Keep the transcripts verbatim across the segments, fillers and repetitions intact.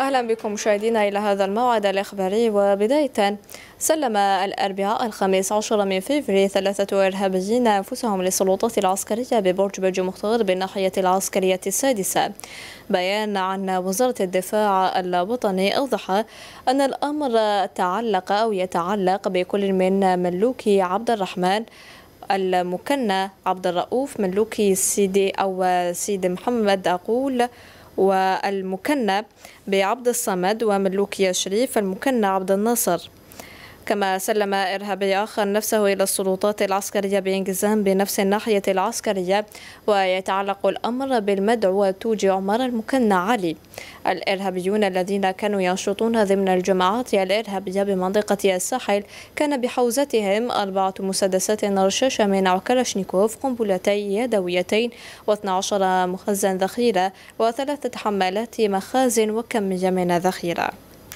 أهلا بكم مشاهدينا إلى هذا الموعد الإخباري. وبداية، سلم الأربعاء الخامس عشر من فبراير ثلاثة إرهابيين أنفسهم للسلطات العسكرية ببرج بجو مختار بالناحية العسكرية السادسة. بيان عن وزارة الدفاع الوطني أوضح أن الأمر تعلق أو يتعلق بكل من ملوكي عبد الرحمن المكنى عبد الرؤوف، ملوكي سيدي أو سيدي محمد أقول والمكنى بعبد الصمد، وملوكي شريف المكنى عبد الناصر. كما سلم إرهابي آخر نفسه إلى السلطات العسكرية بانقسام بنفس الناحية العسكرية، ويتعلق الأمر بالمدعو توجي عمر المكنى علي. الإرهابيون الذين كانوا ينشطون ضمن الجماعات الإرهابية بمنطقة الساحل كان بحوزتهم أربعة مسدسات رشاشة من نوع كلاشنيكوف، قنبلتين يدويتين، واثني عشر مخزن ذخيرة، وثلاثة حمالات مخازن، وكمية من الذخيرة.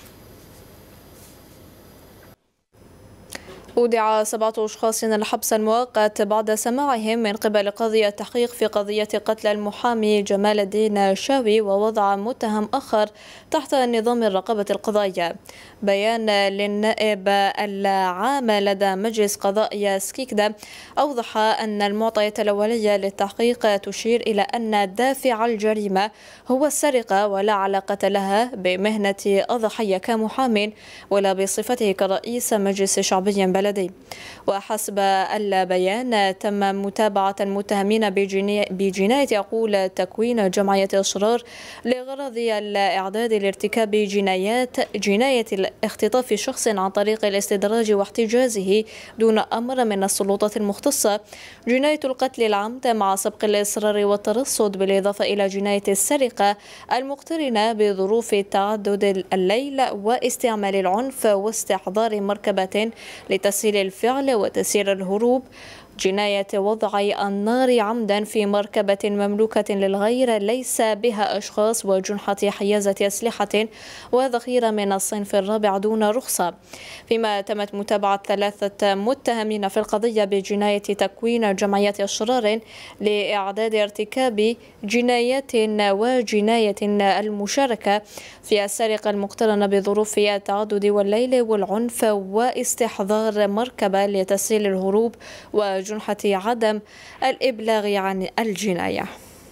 أودع سبعة أشخاص الحبس المؤقت بعد سماعهم من قبل قاضي التحقيق في قضية قتل المحامي جمال الدين شاوي ووضع متهم آخر تحت نظام الرقابة القضائية. بيان للنائب العام لدى مجلس قضاء سكيكدا أوضح أن المعطيات الأولية للتحقيق تشير إلى أن دافع الجريمة هو السرقة، ولا علاقة لها بمهنة الضحية كمحام ولا بصفته كرئيس مجلس شعبي بلدي. وحسب البيان تم متابعة المتهمين بجناية أقول تكوين جمعية أشرار لغرض الإعداد لارتكاب جنايات جناية اختطاف شخص عن طريق الاستدراج واحتجازه دون أمر من السلطات المختصة، جناية القتل العمد مع سبق الإصرار والترصد، بالإضافة إلى جناية السرقة المقترنة بظروف تعدد الليل واستعمال العنف واستحضار مركبة لتسهيل الفعل وتسيير الهروب، جناية وضع النار عمدا في مركبة مملوكة للغير ليس بها أشخاص، وجنحة حيازة أسلحة وذخيرة من الصنف الرابع دون رخصة. فيما تمت متابعة ثلاثة متهمين في القضية بجناية تكوين جمعية أشرار لإعداد ارتكاب جنايات وجناية المشاركة في السرقة المقترنة بظروف التعدد والليل والعنف واستحضار مركبة لتسهيل الهروب وجنحة عدم الإبلاغ عن الجناية.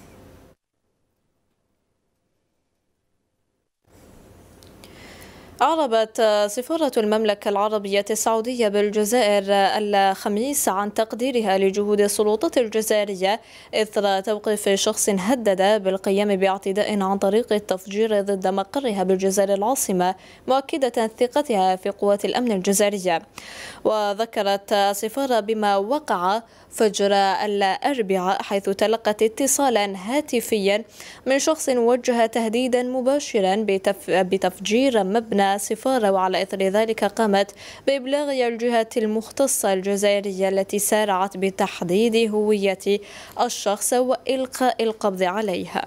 أعربت سفارة المملكة العربية السعودية بالجزائر الخميس عن تقديرها لجهود السلطات الجزائرية إثر توقيف شخص هدد بالقيام باعتداء عن طريق التفجير ضد مقرها بالجزائر العاصمة، مؤكدة ثقتها في قوات الأمن الجزائرية. وذكرت السفارة بما وقع فجر الأربعاء، حيث تلقت اتصالا هاتفيا من شخص وجه تهديدا مباشرا بتف... بتفجير مبنى سفارة، وعلى إثر ذلك قامت بإبلاغ الجهات المختصة الجزائرية التي سارعت بتحديد هوية الشخص وإلقاء القبض عليها.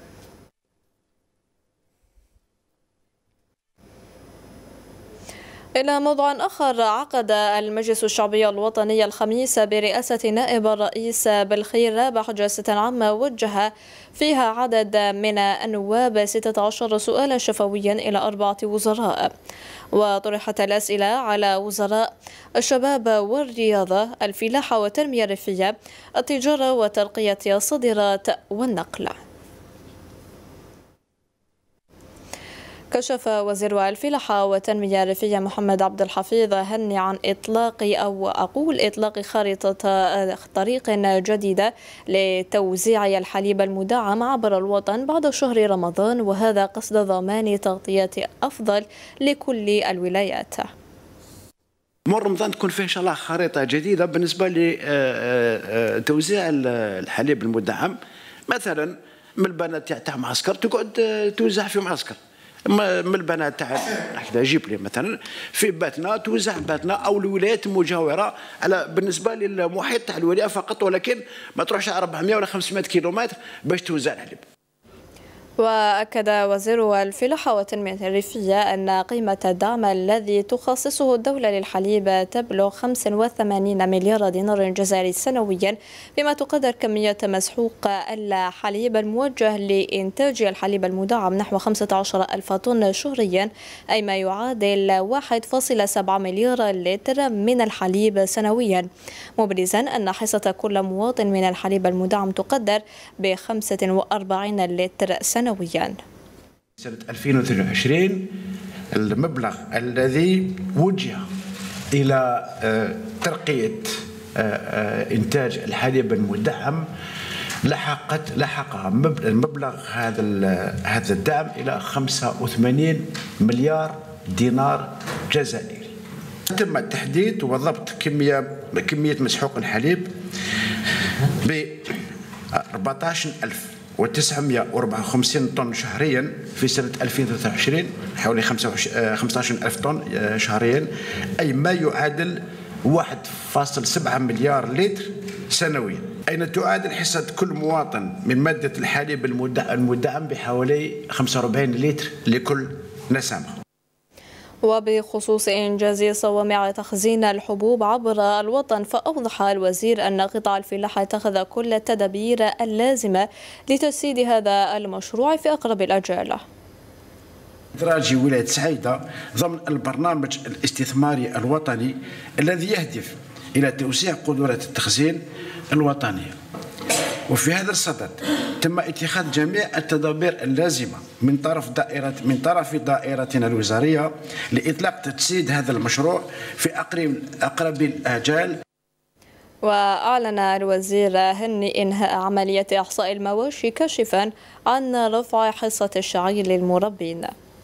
إلى موضوع آخر، عقد المجلس الشعبي الوطني الخميس برئاسة نائب الرئيس بالخير رابح جلسة عامة وجه فيها عدد من النواب ستة عشر سؤالا شفويا إلى أربعة وزراء، وطرحت الأسئلة على وزراء الشباب والرياضة، الفلاحة والتنمية الريفية، التجارة وترقية الصادرات والنقل. كشف وزير الفلاحة والتنمية الريفية محمد عبد الحفيظ هني عن إطلاق أو أقول إطلاق خارطة طريق جديدة لتوزيع الحليب المدعم عبر الوطن بعد شهر رمضان، وهذا قصد ضمان تغطية أفضل لكل الولايات. مر رمضان تكون فيه إن شاء الله خريطة جديدة بالنسبة لتوزيع الحليب المدعم، مثلا من البنات تاع معسكر تقعد توزع في معسكر، من البنات تاع هكذا جيب لي مثلا في باتنا توزع باتنا او الولايات المجاوره على بالنسبه للمحيط تاع الولايه فقط، ولكن ما تروحش أربعمائة ولا خمسمائة كيلومتر باش توزع الحليب. وأكد وزير الفلاحة والتنمية الريفية أن قيمة الدعم الذي تخصصه الدولة للحليب تبلغ خمسة وثمانين مليار دينار جزائري سنويا، بما تقدر كمية مسحوق الحليب الموجه لإنتاج الحليب المدعم نحو خمسة عشر ألف طن شهريا، أي ما يعادل واحد فاصلة سبعة مليار لتر من الحليب سنويا، مبرزا أن حصة كل مواطن من الحليب المدعم تقدر ب خمسة وأربعين لتر سنويا. سنة ألفين واثنين وعشرين المبلغ الذي وجه إلى ترقية إنتاج الحليب المدعم لحقت لحق المبلغ هذا هذا الدعم إلى خمسة وثمانين مليار دينار جزائري. تم تحديد وضبط كمية كمية مسحوق الحليب ب أربعة عشر ألف وتسعمائة وأربعة وخمسين طن شهريا في سنة ألفين وثلاثة وعشرين، حوالي خمسة عشر ألف طن شهريا، أي ما يعادل واحد فاصلة سبعة مليار لتر سنويا، أين تعادل حصة كل مواطن من مادة الحليب المدعم بحوالي خمسة وأربعين لتر لكل نسمة. وبخصوص إنجاز صوامع تخزين الحبوب عبر الوطن، فأوضح الوزير أن قطاع الفلاحة اتخذ كل التدابير اللازمة لتجسيد هذا المشروع في أقرب الأجال. إدراج ولاية سعيدة ضمن البرنامج الاستثماري الوطني الذي يهدف إلى توسيع قدرات التخزين الوطنية، وفي هذا الصدد تم اتخاذ جميع التدابير اللازمة من طرف دائرة من طرف دائرتنا الوزارية لإطلاق تجسيد هذا المشروع في أقرب أقرب الآجال. وأعلن الوزير هني إنهاء عملية إحصاء المواشي، كاشفا عن رفع حصة الشعير للمربين.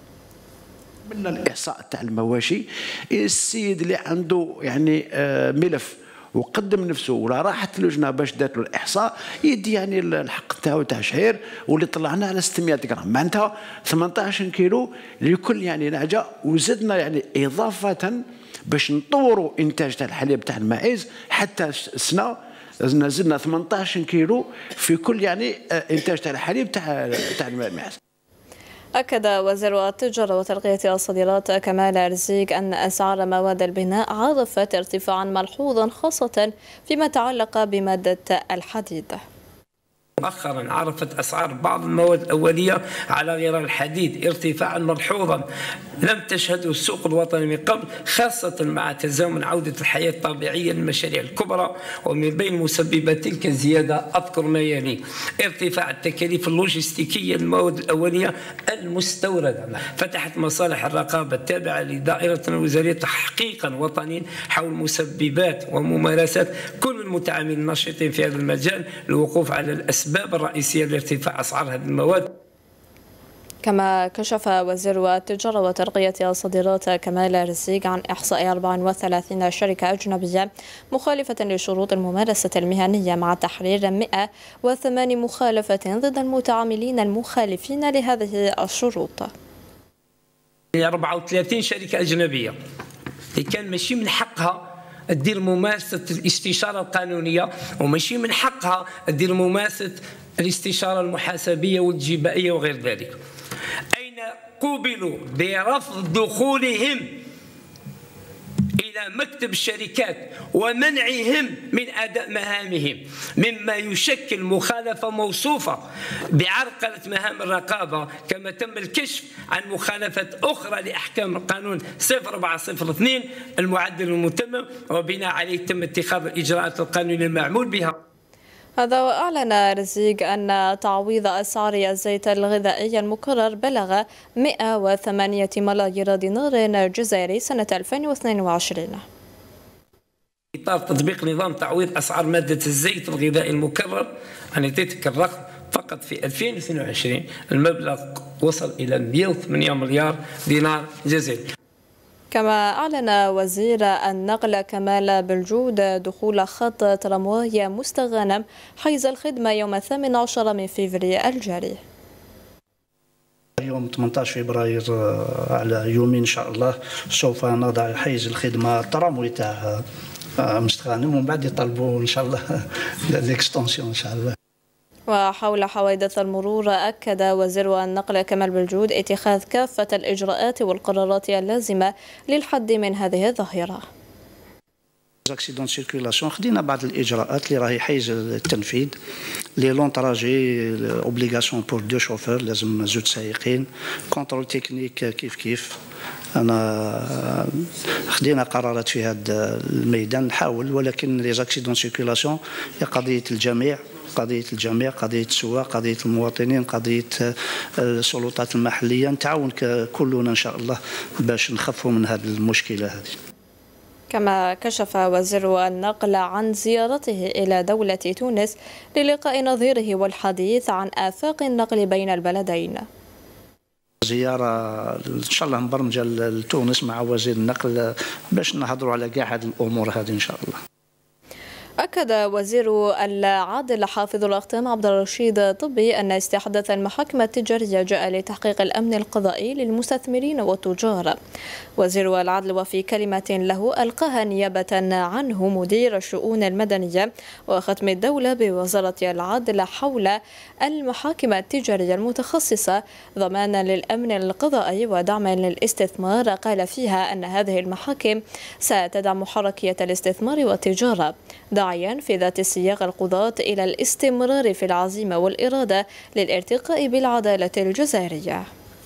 من الإحصاء تاع المواشي، السيد اللي عنده يعني ملف وقدم نفسه ولا راحت اللجنه باش دات له الاحصاء يدي يعني الحق تاعو تاع شعير، واللي طلعنا على ستمائة غرام، معناتها ثمانية عشر كيلو لكل يعني نعجه، وزدنا يعني اضافه باش نطوروا انتاج تاع الحليب تاع الماعز حتى السنه زدنا ثمانية عشر كيلو في كل يعني انتاج تاع الحليب تاع تاع الماعز. أكد وزير التجارة وترقية الصادرات كمال رزيق أن أسعار مواد البناء عرفت ارتفاعا ملحوظا، خاصة فيما يتعلق بمادة الحديد. مؤخرا عرفت أسعار بعض المواد الأولية على غرار الحديد ارتفاعا ملحوظا لم تشهده السوق الوطني من قبل، خاصة مع تزامن عودة الحياة الطبيعية للمشاريع الكبرى. ومن بين مسببات تلك الزيادة أذكر ما يلي: ارتفاع التكاليف اللوجستيكية للمواد الأولية المستوردة. فتحت مصالح الرقابة التابعة لدائرتنا الوزارية تحقيقا وطنيا حول مسببات وممارسات كل المتعاملين النشطين في هذا المجال للوقوف على الأسباب الأسباب الرئيسية لارتفاع أسعار هذه المواد. كما كشف وزير التجارة وترقية الصادرات كمال رزيق عن إحصاء أربعة وثلاثين شركة أجنبية مخالفة لشروط الممارسة المهنية، مع تحرير مئة وثمانية مخالفات ضد المتعاملين المخالفين لهذه الشروط. أربعة وثلاثين شركة أجنبية اللي كان ماشي من حقها تدير ممارسة الاستشارة القانونية، وماشي من حقها تدير ممارسة الاستشارة المحاسبية والجبائية وغير ذلك، أين قوبلوا برفض دخولهم إلى مكتب الشركات ومنعهم من أداء مهامهم، مما يشكل مخالفة موصوفة بعرقلة مهام الرقابة، كما تم الكشف عن مخالفات أخرى لأحكام القانون صفر أربعة صفر اثنين المعدل المتمم، وبناء عليه تم اتخاذ الإجراءات القانونية المعمول بها. هذا وأعلن رزيق أن تعويض أسعار الزيت الغذائي المكرر بلغ مئة وثمانية ملايير دينار جزائري سنة ألفين واثنين وعشرين. إطار تطبيق نظام تعويض أسعار مادة الزيت الغذائي المكرر، أنا أعطيتك الرقم فقط في ألفين واثنين وعشرين المبلغ وصل إلى مئة وثمانية مليار دينار جزائري. كما أعلن وزير النقل كمال بالجود دخول خط ترامواي مستغانم حيز الخدمة يوم الثامن عشر من فبراير الجاري. يوم ثمانية عشر فبراير على يومين إن شاء الله سوف نضع حيز الخدمة الترامواي تاع مستغانم، ومن بعد يطلبوا إن شاء الله ليكستونسيون إن شاء الله. وحول حوادث المرور، أكد وزير النقل كمال بالجود اتخاذ كافة الإجراءات والقرارات اللازمة للحد من هذه الظاهرة. اكسيدون سيركيلاسيون خدينا بعض الاجراءات اللي راهي حيز التنفيذ لي لون تراجي اوبليغاسيون بور دو شوفور، لازم زوج سائقين، كونترول تكنيك كيف كيف. انا خدينا قرارات في هذا الميدان نحاول، ولكن لي زاكسيدون سيركيلاسيون هي قضيه الجميع، قضيه الجميع، قضيه السواق، قضيه المواطنين، قضيه السلطات المحليه. نتعاون كلنا ان شاء الله باش نخفوا من هذه المشكله هذه. كما كشف وزير النقل عن زيارته إلى دولة تونس للقاء نظيره والحديث عن آفاق النقل بين البلدين. زيارة إن شاء الله مبرمجة لتونس مع وزير النقل باش نهضروا على كاع هذه الأمور هذه إن شاء الله. أكد وزير العدل حافظ الأختام عبد الرشيد طبي أن استحداث المحاكم التجارية جاء لتحقيق الأمن القضائي للمستثمرين والتجار. وزير العدل وفي كلمة له ألقاها نيابة عنه مدير الشؤون المدنية وختم الدولة بوزارة العدل حول المحاكم التجارية المتخصصة ضمانا للأمن القضائي ودعما للاستثمار، قال فيها أن هذه المحاكم ستدعم حركية الاستثمار والتجارة، داعيا في ذات السياق القضاة إلى الاستمرار في العزيمة والإرادة للارتقاء بالعدالة الجزائرية.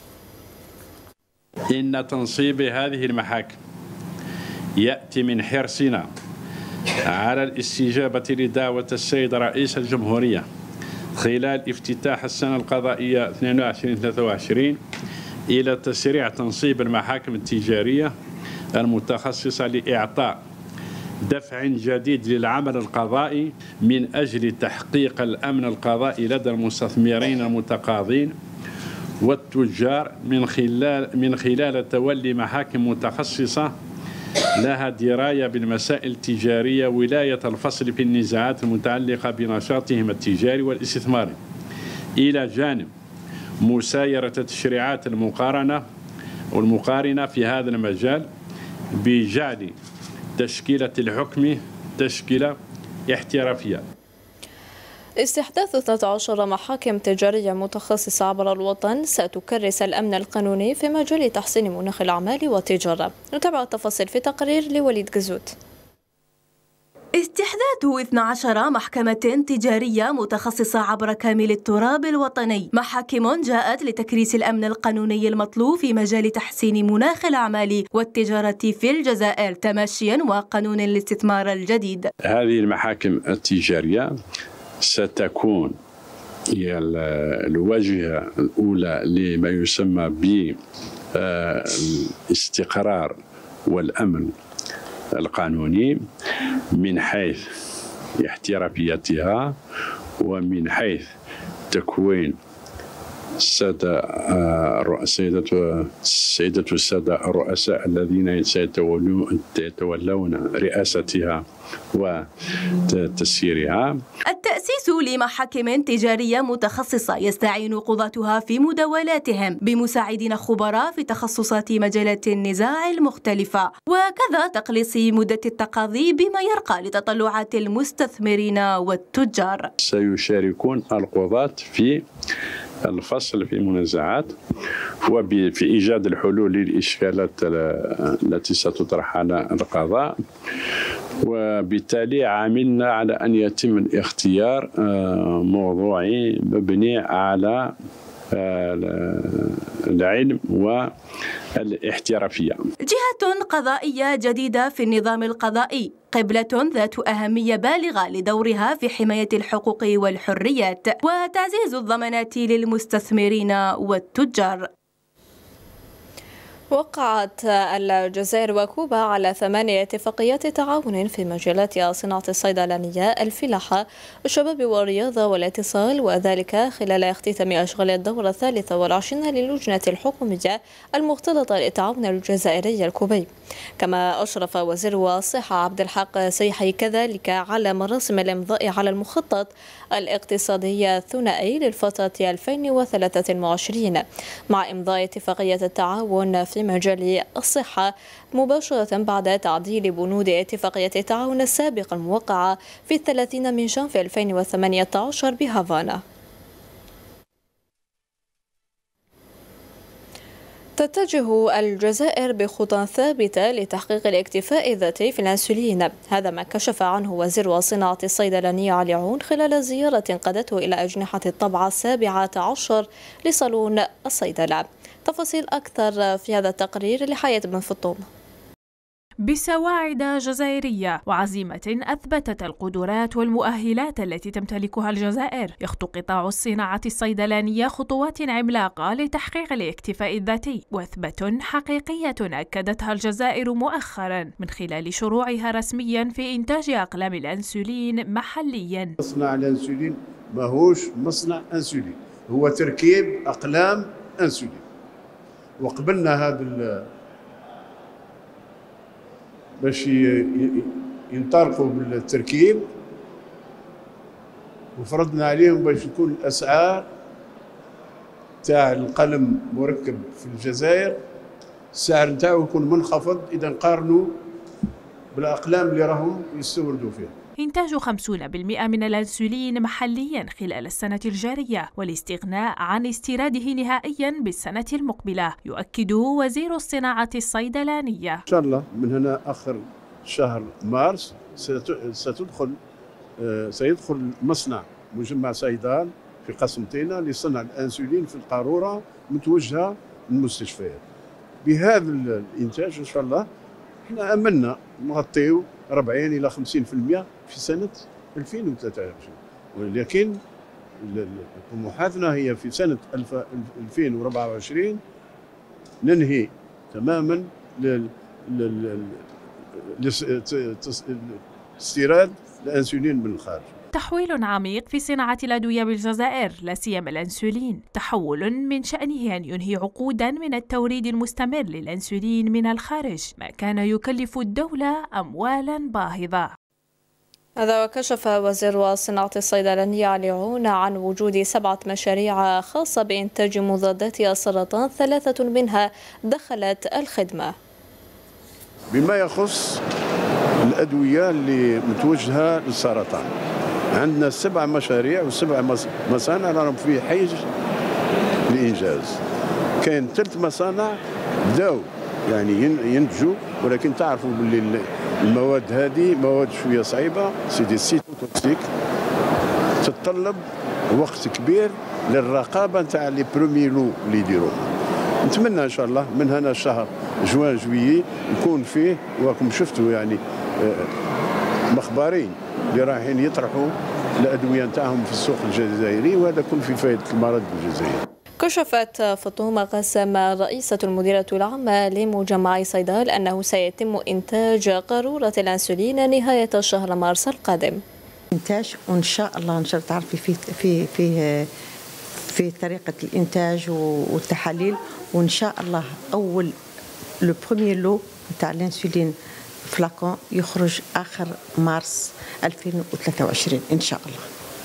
إن تنصيب هذه المحاكم يأتي من حرصنا على الاستجابة لدعوة السيد رئيس الجمهورية خلال افتتاح السنة القضائية اثنين وعشرين ثلاثة وعشرين إلى تسريع تنصيب المحاكم التجارية المتخصصة لإعطاء دفع جديد للعمل القضائي من أجل تحقيق الأمن القضائي لدى المستثمرين المتقاضين والتجار من خلال من خلال تولي محاكم متخصصة لها دراية بالمسائل التجارية ولاية الفصل في النزاعات المتعلقة بنشاطهم التجاري والاستثماري، إلى جانب مسايرة التشريعات المقارنة والمقارنة في هذا المجال بجعل تشكيلة الحكم تشكيلة احترافية. استحداث اثنتي عشرة محاكم تجارية متخصصة عبر الوطن ستكرس الأمن القانوني في مجال تحسين مناخ الأعمال والتجارة. نتابع التفاصيل في تقرير لوليد جزوت. استحداث اثنتي عشرة محكمة تجارية متخصصة عبر كامل التراب الوطني، محاكم جاءت لتكريس الأمن القانوني المطلوب في مجال تحسين مناخ الأعمال والتجارة في الجزائر تماشيا وقانون الاستثمار الجديد. هذه المحاكم التجارية ستكون هي الواجهة الأولى لما يسمى بالاستقرار والأمن القانوني من حيث احترافيتها ومن حيث تكوين السادة السيدة السيدة السادة الرؤساء الذين سيتولون رئاستها وتسييرها. التأسيس لمحاكم تجارية متخصصة يستعين قضاتها في مداولاتهم بمساعدين خبراء في تخصصات مجالات النزاع المختلفة، وكذا تقليص مدة التقاضي بما يرقى لتطلعات المستثمرين والتجار. سيشاركون القضاة في الفصل في المنازعات وفي إيجاد الحلول للإشكالات التي ستطرح على القضاء، وبالتالي عملنا على أن يتم الاختيار موضوعي مبني على العلم والاحترافية. جهة قضائية جديدة في النظام القضائي، قبلة ذات أهمية بالغة لدورها في حماية الحقوق والحريات وتعزيز الضمانات للمستثمرين والتجار. وقعت الجزائر وكوبا على ثمانية اتفاقيات تعاون في مجالات الصناعة الصيدلانية، الفلاحة، الشباب والرياضة والاتصال، وذلك خلال اختتام أشغال الدورة الثالثة والعشرين للجنة الحكومية المختلطة للتعاون الجزائري الكوبي. كما أشرف وزير الصحة عبد الحق سيحي كذلك على مراسم الإمضاء على المخطط الاقتصادي الثنائي للفترة ألفين وثلاثة وعشرين مع إمضاء اتفاقية التعاون في مجال الصحة مباشرة بعد تعديل بنود اتفاقية التعاون السابقة الموقعة في الثلاثين من جانفي ألفين وثمانية عشر بهافانا. تتجه الجزائر بخطى ثابتة لتحقيق الاكتفاء الذاتي في الأنسولين، هذا ما كشف عنه وزير والصناعة الصيدلانية علي عون خلال زيارة قادته إلى أجنحة الطبعة السابعة عشر لصالون الصيدلة. تفاصيل أكثر في هذا التقرير لحياة بن فطوم. بسواعد جزائرية وعزيمة أثبتت القدرات والمؤهلات التي تمتلكها الجزائر، يخطو قطاع الصناعة الصيدلانية خطوات عملاقة لتحقيق الاكتفاء الذاتي، وثبة حقيقية أكدتها الجزائر مؤخرا من خلال شروعها رسميا في إنتاج أقلام الأنسولين محليا. مصنع الأنسولين ماهوش مصنع أنسولين، هو تركيب أقلام أنسولين، وقبلنا هذا باش ينطلقوا بالتركيب وفرضنا عليهم باش يكون الاسعار تاع القلم مركب في الجزائر السعر نتاعو يكون منخفض اذا نقارنوا بالاقلام اللي راهم يستوردوا فيها. إنتاج خمسين بالمئة من الأنسولين محليا خلال السنة الجارية والاستغناء عن استيراده نهائيا بالسنة المقبلة، يؤكد وزير الصناعة الصيدلانية. إن شاء الله من هنا آخر شهر مارس ستدخل سيدخل مصنع مجمع سيدال في قسنطينة لصنع الأنسولين في القارورة متوجهة للمستشفيات. بهذا الإنتاج إن شاء الله احنا أملنا نغطيو أربعين إلى خمسين بالمئة في سنة ألفين وثلاثة وعشرين، ولكن طموحاتنا هي في سنة ألفين وأربعة وعشرين ننهي تماما استيراد الأنسولين من الخارج. تحويل عميق في صناعة الأدوية بالجزائر، لا سيما الأنسولين، تحول من شأنه أن ينهي عقودا من التوريد المستمر للأنسولين من الخارج، ما كان يكلف الدولة أموالا باهظة. هذا وكشف وزير الصناعة الصيدلانية علي عون عن وجود سبعة مشاريع خاصة بإنتاج مضادات السرطان، ثلاثة منها دخلت الخدمة. بما يخص الأدوية اللي متوجهة للسرطان، عندنا سبع مشاريع وسبع مصانع راهم في حيز الإنجاز. كاين ثلاث مصانع بداو يعني ينتجوا، ولكن تعرفوا باللي المواد هذه مواد شويه صعيبه، سي دي سيتوتوكسيك، تتطلب وقت كبير للرقابه نتاع لي برومي لو اللي يديروها. نتمنى ان شاء الله من هنا شهر جوان جويي يكون فيه، وراكم شفتوا يعني مخبارين اللي رايحين يطرحوا الادويه نتاعهم في السوق الجزائري، وهذا كل في فائده المرض الجزائري. كشفت فطومة قاسم رئيسة المديرة العامة لمجمع صيدال أنه سيتم إنتاج قارورة الأنسولين نهاية شهر مارس القادم. إنتاج وإن شاء الله إن شاء الله تعرفي في في في في طريقة الإنتاج والتحاليل، وإن شاء الله أول لو بروميير لو نتاع الأنسولين فلاكون يخرج آخر مارس ألفين وثلاثة وعشرين إن شاء الله.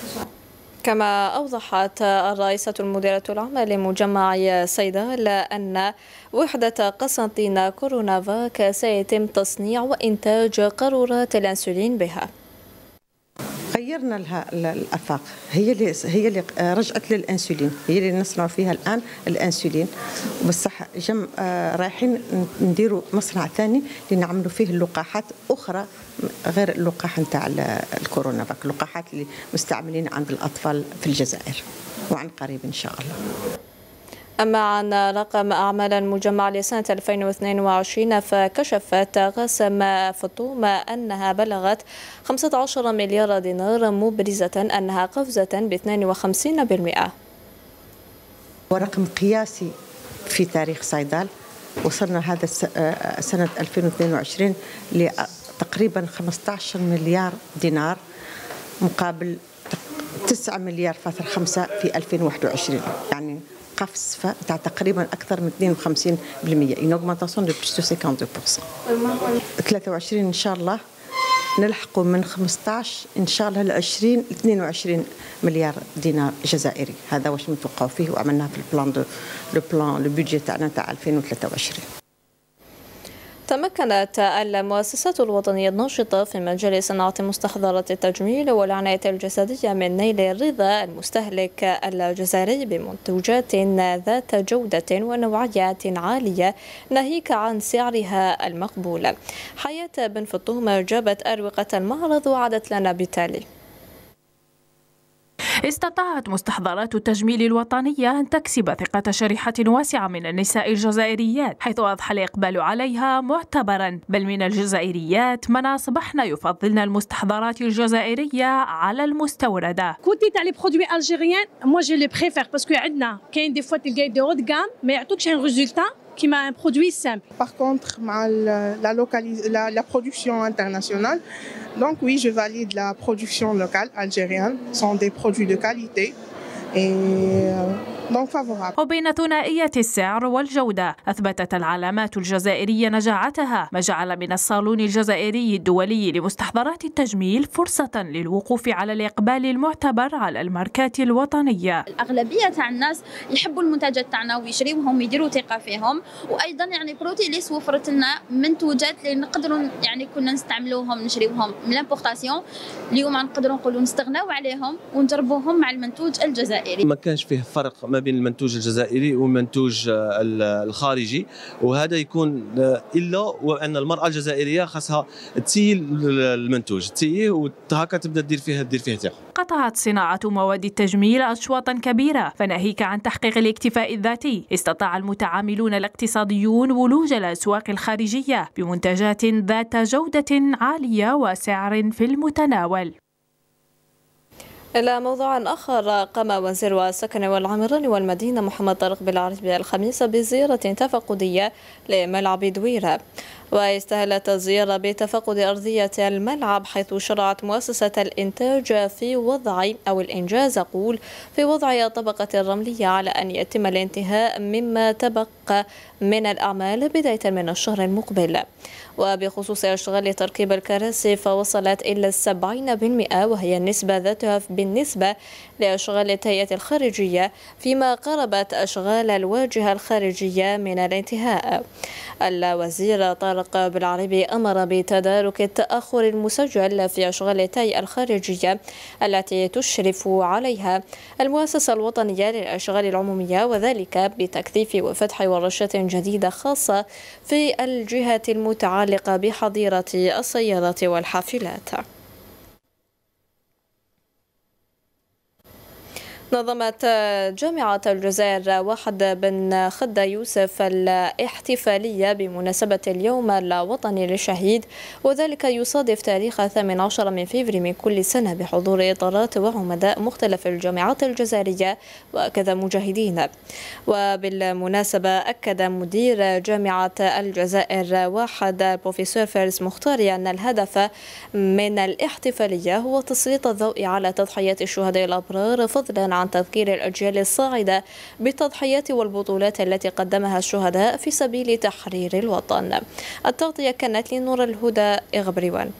كما أوضحت الرئيسة المديرة العامة لمجمع صيدال أن وحدة قسنطينة كورونافاك سيتم تصنيع وإنتاج قارورات الأنسولين بها. غيرنا لها الآفاق، هي اللي هي اللي رجعت للأنسولين، هي اللي نصنع فيها الآن الأنسولين، بصح جم رايحين نديروا مصنع ثاني لنعملوا فيه اللقاحات أخرى غير اللقاح نتاع الكورونا فاك، اللقاحات اللي مستعملين عند الأطفال في الجزائر وعن قريب إن شاء الله. أما عن رقم أعمال المجمع لسنة ألفين واثنين وعشرين فكشفت قاسم فطومة أنها بلغت خمسة عشر مليار دينار، مبرزة أنها قفزة ب اثنين وخمسين بالمئة. ورقم قياسي في تاريخ صيدال، وصلنا هذا سنة ألفين واثنين وعشرين لتقريبا خمسة عشر مليار دينار مقابل تسعة مليار فاصل خمسة في ألفين وواحد وعشرين، يعني قفز تاع تقريبا اكثر من اثنين وخمسين بالمئة، une augmentation de plus de cinquante pour cent. ثلاثة وعشرين ان شاء الله نلحقوا من خمسة عشر ان شاء الله ل عشرين اثنين وعشرين مليار دينار جزائري، هذا واش متوقعوا فيه وعملناه في البلان دو لو بلان لو بودجي تاعنا تاع ألفين وثلاثة وعشرين. تمكن تمكنت المؤسسات الوطنية الناشطة في مجال صناعة مستحضرات التجميل والعناية الجسدية من نيل رضا المستهلك الجزائري بمنتوجات ذات جودة ونوعية عالية ناهيك عن سعرها المقبول. حياة بن فطوم جابت أروقة المعرض وعدت لنا بالتالي. استطاعت مستحضرات التجميل الوطنية أن تكسب ثقة شريحة واسعة من النساء الجزائريات، حيث أضحى الإقبال عليها معتبرا، بل من الجزائريات من أصبحن يفضلن المستحضرات الجزائرية على المستوردة. كوتي تاع لي برودوي الجيريان موا جو لي بريفير باسكو عندنا كاين دي فوا تلقاي دي هود غام ما يعطوكش ان ريزولتا كيما ان برودوي سامبل. Par contre مع la localisation la, la production internationale. Donc oui, je valide la production locale algérienne. Ce sont des produits de qualité et donc favorable. وبين ثنائية السعر والجودة أثبتت العلامات الجزائرية نجاعتها، ما جعل من الصالون الجزائري الدولي لمستحضرات التجميل فرصة للوقوف على الإقبال المعتبر على الماركات الوطنية. الأغلبية تاع الناس يحبوا المنتجات تاعنا ويشريوهم ويديروا ثقة فيهم، وأيضا يعني بروتيليس وفرت لنا منتوجات اللي نقدروا يعني كنا نستعملوهم نشريوهم من لامبورطاسيون، اليوم نقدروا نقولوا نستغناو عليهم ونجربوهم مع المنتوج الجزائري. ما كانش فيه فرق ما بين المنتوج الجزائري والمنتوج الخارجي، وهذا يكون الا وان المراه الجزائريه خاصها تسيي المنتوج تسييه وهكا تبدا دير فيه دير فيه ثقه. قطعت صناعة مواد التجميل أشواطا كبيرة، فناهيك عن تحقيق الاكتفاء الذاتي استطاع المتعاملون الاقتصاديون ولوج الأسواق الخارجية بمنتجات ذات جودة عالية وسعر في المتناول. إلى موضوع آخر، قام وزير السكن والعمران والمدينة محمد طارق بالعربي الخميس بزيارة تفقدية لملعب دويرة، واستهلت الزيارة بتفقد أرضية الملعب، حيث شرعت مؤسسة الإنتاج في وضع أو الإنجاز أقول في وضع طبقة الرملية على أن يتم الانتهاء مما تبقى من الأعمال بداية من الشهر المقبل. وبخصوص أشغال تركيب الكراسي فوصلت إلى السبعين بالمئة، وهي النسبة ذاتها بالنسبة لأشغال الهيئة الخارجية، فيما قربت أشغال الواجهة الخارجية من الانتهاء. الوزير طارق بالعربي أمر بتدارك التأخر المسجل في أشغال الهيئة الخارجية التي تشرف عليها المؤسسة الوطنية للأشغال العمومية، وذلك بتكثيف وفتح ورشات جديدة خاصة في الجهات المتعلقة بحظيرة السيارات والحافلات. نظمت جامعة الجزائر واحد بن خدة يوسف الاحتفالية بمناسبة اليوم الوطني للشهيد، وذلك يصادف تاريخ الثامن عشر من فبراير من كل سنة بحضور إطارات وعمداء مختلف الجامعات الجزائرية وكذا مجاهدين. وبالمناسبة أكد مدير جامعة الجزائر واحد البروفيسور فارس مختاري أن الهدف من الاحتفالية هو تسليط الضوء على تضحيات الشهداء الأبرار، فضلا عن تذكير الأجيال الصاعدة بالتضحيات والبطولات التي قدمها الشهداء في سبيل تحرير الوطن. التغطية كانت لنور الهدى إغبريوان.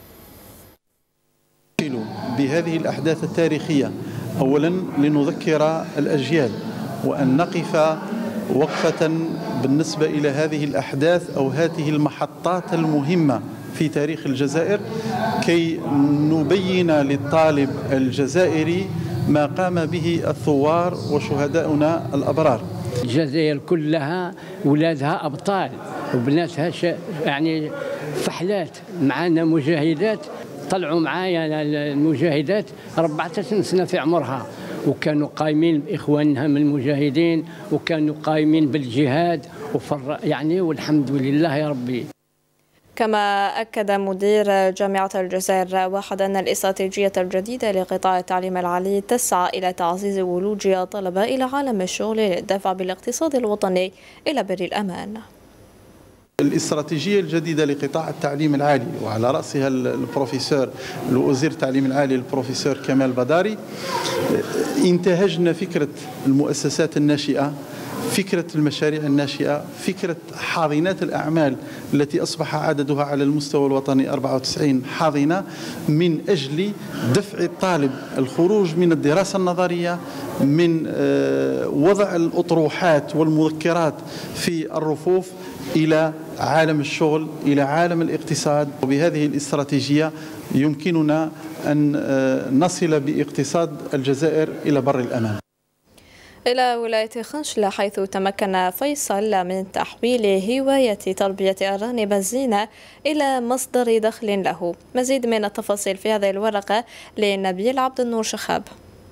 بهذه الأحداث التاريخية أولا لنذكر الأجيال وأن نقف وقفة بالنسبة إلى هذه الأحداث أو هذه المحطات المهمة في تاريخ الجزائر، كي نبين للطالب الجزائري ما قام به الثوار وشهداؤنا الأبرار. الجزائر كلها ولادها أبطال وبناتها يعني فحلات، معنا مجاهدات طلعوا معايا المجاهدات أربعة سنة في عمرها، وكانوا قايمين بإخوانهم المجاهدين وكانوا قايمين بالجهاد وفر يعني، والحمد لله يا ربي. كما أكد مدير جامعة الجزائر واحد أن الاستراتيجية الجديدة لقطاع التعليم العالي تسعى إلى تعزيز ولوج الطلبة إلى عالم الشغل للدفع بالاقتصاد الوطني إلى بر الأمان. الاستراتيجية الجديدة لقطاع التعليم العالي وعلى رأسها البروفيسور الوزير التعليم العالي البروفيسور كمال بداري، انتهجنا فكرة المؤسسات الناشئة فكرة المشاريع الناشئة، فكرة حاضنات الأعمال التي أصبح عددها على المستوى الوطني أربعة وتسعين حاضنة، من أجل دفع الطالب الخروج من الدراسة النظرية، من وضع الأطروحات والمذكرات في الرفوف إلى عالم الشغل، إلى عالم الاقتصاد. وبهذه الاستراتيجية يمكننا أن نصل باقتصاد الجزائر إلى بر الأمان. إلى ولاية خنشلة، حيث تمكن فيصل من تحويل هواية تربية أرانب الزينة إلى مصدر دخل له. مزيد من التفاصيل في هذه الورقة لنبيل عبد النور شخاب.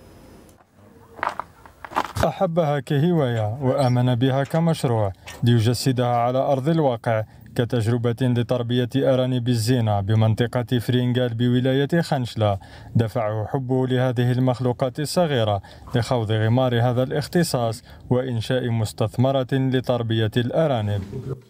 أحبها كهواية وآمن بها كمشروع ليجسدها على أرض الواقع كتجربة لتربية أرانب الزينة بمنطقة فرينغال بولاية خنشلة. دفعه حبه لهذه المخلوقات الصغيرة لخوض غمار هذا الاختصاص وإنشاء مستثمرة لتربية الأرانب.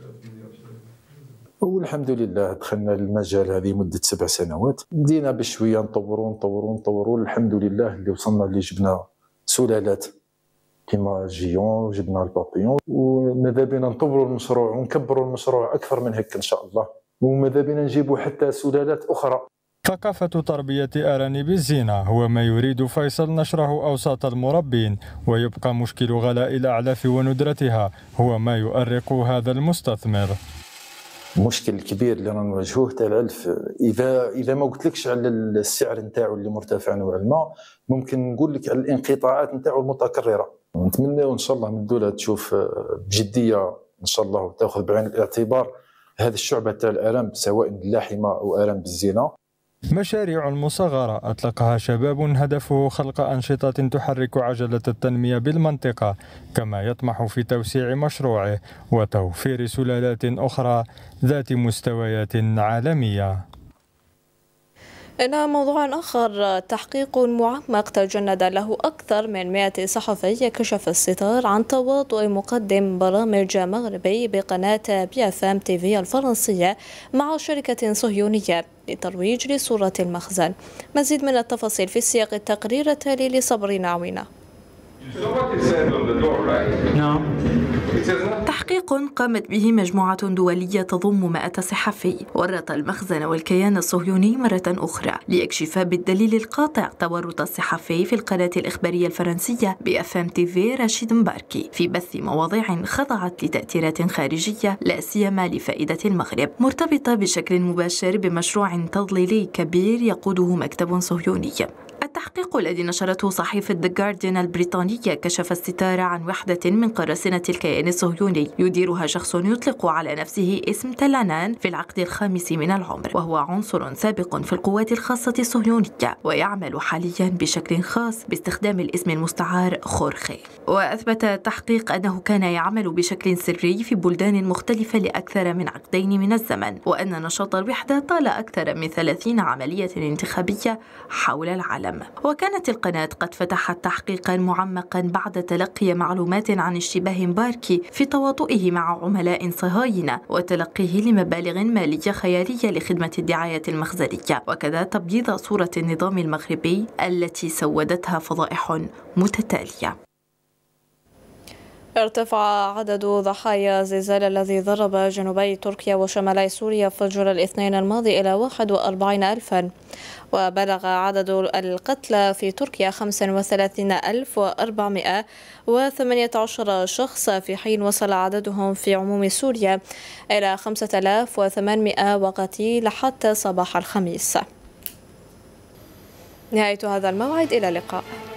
والحمد لله دخلنا المجال هذه مدة سبع سنوات، بدينا بشوية نطوروا نطوروا نطوروا الحمد لله اللي وصلنا اللي جبنا سلالات كما جيون وجبنا البابيون، وماذا بينا نطوروا المشروع ونكبروا المشروع أكثر من هيك إن شاء الله، وماذا بينا نجيبوا حتى سلالات أخرى. ثقافة تربية أرانب الزينة هو ما يريد فيصل نشره أوساط المربين، ويبقى مشكل غلاء الأعلاف وندرتها هو ما يؤرق هذا المستثمر. المشكل الكبير اللي رانا نواجهوه تاع العلف، اذا اذا ما قلتلكش على السعر نتاعو اللي مرتفع نوعا ما، ممكن نقول لك على الانقطاعات نتاعو المتكرره. نتمنى ان شاء الله من الدوله تشوف بجديه ان شاء الله وتاخذ بعين الاعتبار هذه الشعبه تاع الارانب، سواء اللاحمه او ارانب الزينه. مشاريع مصغرة أطلقها شباب هدفه خلق أنشطة تحرك عجلة التنمية بالمنطقة، كما يطمح في توسيع مشروعه وتوفير سلالات أخرى ذات مستويات عالمية. إلى موضوع آخر، تحقيق معمق تجند له أكثر من مئة صحفي كشف الستار عن تواطؤ مقدم برامج مغربي بقناة بي اف ام تي في الفرنسية مع شركة صهيونية لترويج لصورة المخزن. مزيد من التفاصيل في سياق التقرير التالي لصبرين عوينة. تحقيق قامت به مجموعة دولية تضم مئة صحفي ورط المخزن والكيان الصهيوني مرة أخرى ليكشف بالدليل القاطع تورط الصحفي في القناة الإخبارية الفرنسية بي اف ام تي في رشيد مباركي في بث مواضيع خضعت لتأثيرات خارجية لا سيما لفائدة المغرب، مرتبطة بشكل مباشر بمشروع تضليلي كبير يقوده مكتب صهيوني. التحقيق الذي نشرته صحيفة The Guardian البريطانية كشف الستار عن وحدة من قراصنة الكيان الصهيوني يديرها شخص يطلق على نفسه اسم تلانان في العقد الخامس من العمر، وهو عنصر سابق في القوات الخاصة الصهيونية ويعمل حاليا بشكل خاص باستخدام الاسم المستعار خورخي. وأثبت التحقيق أنه كان يعمل بشكل سري في بلدان مختلفة لأكثر من عقدين من الزمن، وأن نشاط الوحدة طال أكثر من ثلاثين عملية انتخابية حول العالم. وكانت القناة قد فتحت تحقيقا معمقا بعد تلقي معلومات عن اشتباه مباركي في تواطؤه مع عملاء صهاينة وتلقيه لمبالغ مالية خيالية لخدمة الدعاية المخزنية، وكذا تبييض صورة النظام المغربي التي سودتها فضائح متتالية. ارتفع عدد ضحايا الزلزال الذي ضرب جنوبي تركيا وشمالي سوريا فجر الاثنين الماضي إلى واحد وأربعين ألفا، وبلغ عدد القتلى في تركيا خمسة وثلاثين ألف وأربعمائة وثمانية عشر شخص، في حين وصل عددهم في عموم سوريا إلى خمسة آلاف وثمانمائة وقتيل حتى صباح الخميس. نهاية هذا الموعد، إلى اللقاء.